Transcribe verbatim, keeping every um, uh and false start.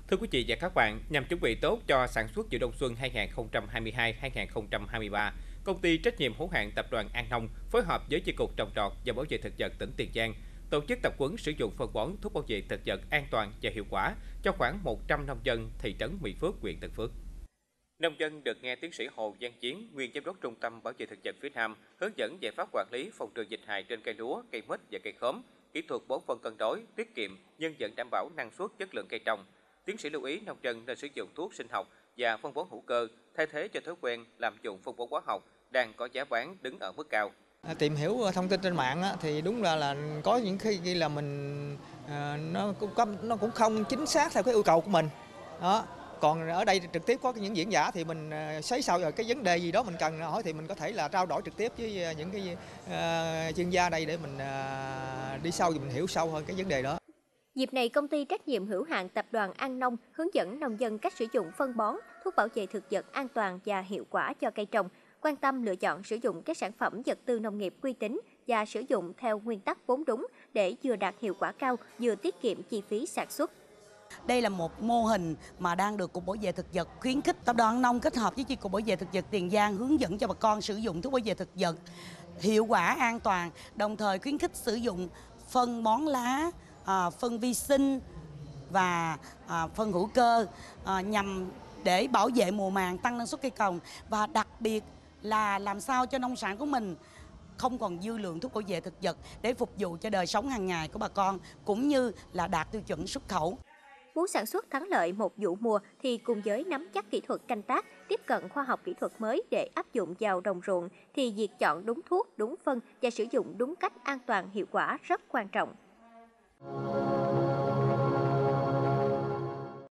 Thưa quý vị và các bạn, nhằm chuẩn bị tốt cho sản xuất vụ đông xuân hai nghìn không trăm hai mươi hai hai nghìn không trăm hai mươi ba, công ty trách nhiệm hữu hạn tập đoàn An Nông phối hợp với Chi cục Trồng trọt và Bảo vệ thực vật tỉnh Tiền Giang tổ chức tập huấn sử dụng phân bón thuốc bảo vệ thực vật an toàn và hiệu quả cho khoảng một trăm nông dân thị trấn Mỹ Phước, huyện Tân Phước. Nông dân được nghe tiến sĩ Hồ Văn Chiến, nguyên giám đốc Trung tâm Bảo vệ thực vật phía Nam, hướng dẫn giải pháp quản lý phòng trừ dịch hại trên cây lúa, cây mít và cây khóm, kỹ thuật bón phân cân đối, tiết kiệm nhưng vẫn đảm bảo năng suất, chất lượng cây trồng. Tiến sĩ lưu ý nông dân nên sử dụng thuốc sinh học và phân bón hữu cơ thay thế cho thói quen làm dùng phân bón hóa học đang có giá bán đứng ở mức cao. À, tìm hiểu thông tin trên mạng á, thì đúng là là có những khi khi là mình à, nó cũng có, nó cũng không chính xác theo cái yêu cầu của mình đó. Còn ở đây trực tiếp có những diễn giả thì mình à, sấy sâu rồi cái vấn đề gì đó mình cần hỏi thì mình có thể là trao đổi trực tiếp với những cái à, chuyên gia đây để mình à, đi sâu và mình hiểu sâu hơn cái vấn đề đó. Dịp này, công ty trách nhiệm hữu hạn tập đoàn An Nông hướng dẫn nông dân cách sử dụng phân bón, thuốc bảo vệ thực vật an toàn và hiệu quả cho cây trồng, quan tâm lựa chọn sử dụng các sản phẩm vật tư nông nghiệp uy tín và sử dụng theo nguyên tắc vốn đúng để vừa đạt hiệu quả cao, vừa tiết kiệm chi phí sản xuất. Đây là một mô hình mà đang được Cục Bảo vệ thực vật khuyến khích. Tập đoàn An Nông kết hợp với Chi cục Bảo vệ thực vật Tiền Giang hướng dẫn cho bà con sử dụng thuốc bảo vệ thực vật hiệu quả, an toàn, đồng thời khuyến khích sử dụng phân bón lá, à, phân vi sinh và à, phân hữu cơ à, nhằm để bảo vệ mùa màng, tăng năng suất cây trồng và đặc biệt là làm sao cho nông sản của mình không còn dư lượng thuốc bảo vệ thực vật để phục vụ cho đời sống hàng ngày của bà con cũng như là đạt tiêu chuẩn xuất khẩu. Muốn sản xuất thắng lợi một vụ mùa thì cùng với nắm chắc kỹ thuật canh tác, tiếp cận khoa học kỹ thuật mới để áp dụng vào đồng ruộng thì việc chọn đúng thuốc, đúng phân và sử dụng đúng cách an toàn hiệu quả rất quan trọng.